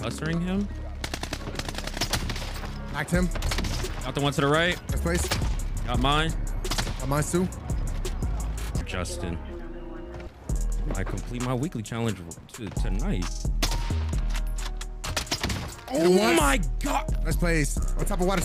Clustering him. Knocked him. Got the one to the right. First place. Got mine. Got mine too. Justin. I complete my weekly challenge tonight. Oh my God. First place. On top of water.